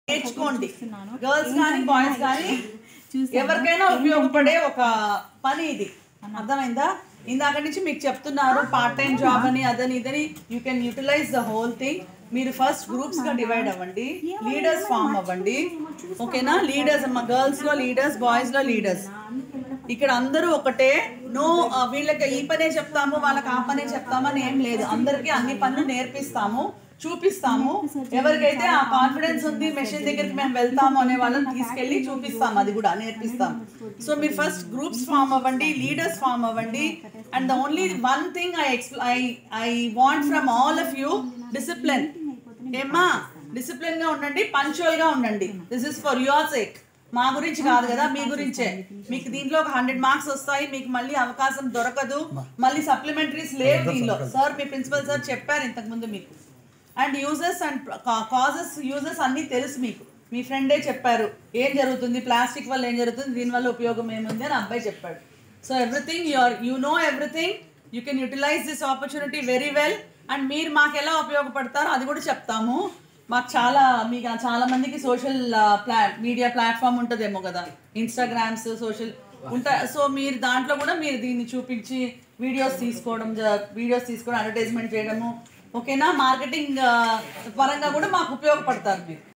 నేర్చుకోండి. గర్ల్స్ కానీ బాయ్స్ కానీ ఎవరికైనా ఉపయోగపడే ఒక పని ఇది. అర్థమైందా? ఇందాక నుంచి మీకు చెప్తున్నారు పార్ట్ టైం జాబ్ అని అదని ఇదని. You can utilise the whole thing. మీరు ఫస్ట్ గ్రూప్స్గా డివైడ్ అవ్వండి, లీడర్స్ ఫామ్ అవ్వండి. ఓకేనా? లీడర్స్ అమ్మ, గర్ల్స్లో లీడర్స్, బాయ్స్లో లీడర్స్. ఇక్కడ అందరూ ఒకటే. నో వీళ్ళకి ఈ పనే చెప్తాము వాళ్ళకి ఆ పనే చెప్తామని ఏం లేదు. అందరికీ అన్ని పనులు నేర్పిస్తాము, చూపిస్తాము. ఎవరికైతే ఆ కాన్ఫిడెన్స్ ఉంది మెషిన్ దగ్గరికి మేము వెళ్తాము అనే వాళ్ళని తీసుకెళ్ళి చూపిస్తాము, అది కూడా నేర్పిస్తాం. సో మీరు ఫస్ట్ గ్రూప్స్ ఫామ్ అవ్వండి, లీడర్స్ ఫామ్ అవ్వండి. And the only one thing I want from all of you, discipline. ఏమ్మా, డిసిప్లిన్ గా ఉండండి, పంక్చువల్ గా ఉండండి. This is for your sake. మా గురించి కాదు కదా, మీ గురించే. మీకు దీంట్లో ఒక 100 మార్క్స్ వస్తాయి, మీకు మళ్ళీ అవకాశం దొరకదు, మళ్ళీ సప్లిమెంటరీస్ లేవు దీనిలో. సార్, మీ ప్రిన్సిపల్ సార్ చెప్పారు ఇంతకుముందు మీకు. And uses and causes, uses అన్నీ తెలుసు మీకు. మీ ఫ్రెండే చెప్పారు ఏం జరుగుతుంది, ప్లాస్టిక్ వల్ల ఏం జరుగుతుంది, దీనివల్ల ఉపయోగం ఏముంది అని అబ్బాయి చెప్పాడు. So everything you know everything. You can utilise this opportunity very well. అండ్ మీరు మాకు ఎలా ఉపయోగపడతారో అది కూడా చెప్తాము. మాకు మీకు చాలా మందికి సోషల్ మీడియా ప్లాట్ఫామ్ ఉంటుందేమో కదా, ఇన్స్టాగ్రామ్స్, సోషల్ ఉంటాయి. సో మీరు దాంట్లో కూడా మీరు దీన్ని చూపించి వీడియోస్ తీసుకోవడం, అడ్వర్టైజ్మెంట్ చేయడము, ఓకేనా? మార్కెటింగ్ పరంగా కూడా మాకు ఉపయోగపడతారు మీరు.